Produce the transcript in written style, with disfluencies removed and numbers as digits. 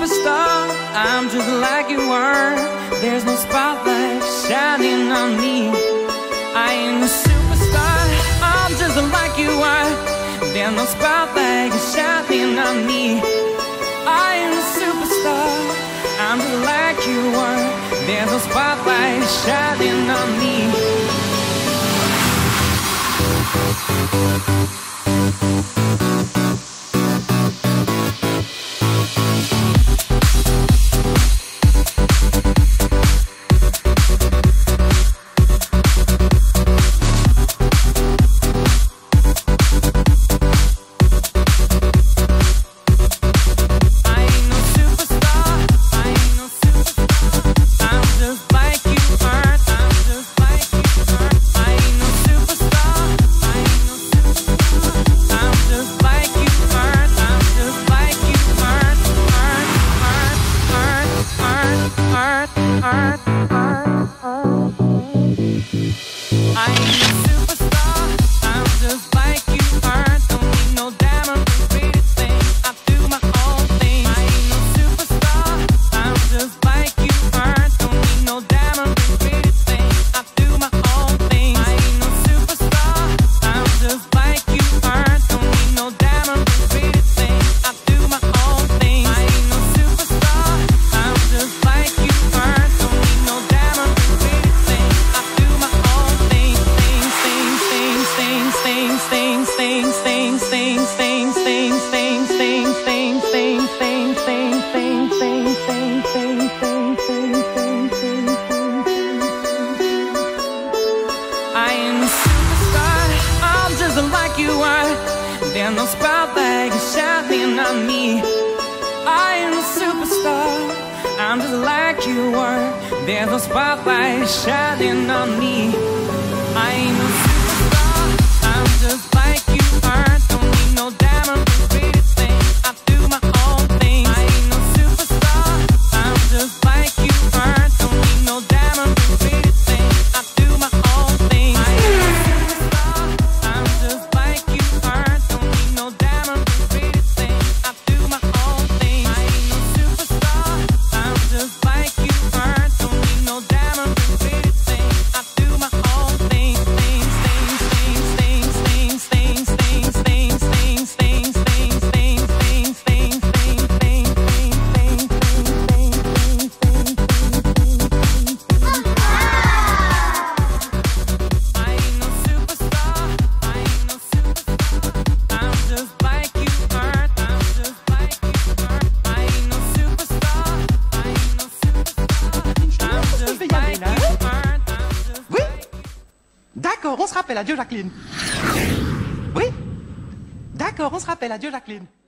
superstar, I'm just like you are. There's no spotlight shining on me. I ain't a superstar, I'm just like you are. There's no spotlight shining on me. I ain't a superstar, I'm just like you are. There's no spotlight shining on me. There's no spotlight shining on me. I am a superstar, I'm just like you are. There's no spotlight shining on me. I ain't no superstar, I'm just like you are. Don't need no diamond or pretty thing, I do my own thing. I ain't no superstar, I'm just like you are. Don't need no diamond or pretty thing, I do my own thing. I ain't no superstar, I'm just like you are. Don't need no diamond or pretty thing, I do my own thing. I ain't no superstar, I'm just like you are. Don't need no diamond or pretty thing, I do my own thing. D'accord, on se rappelle, adieu Jacqueline. Oui? D'accord, on se rappelle, adieu Jacqueline.